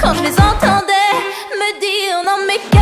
quand je les entendais me dire non mais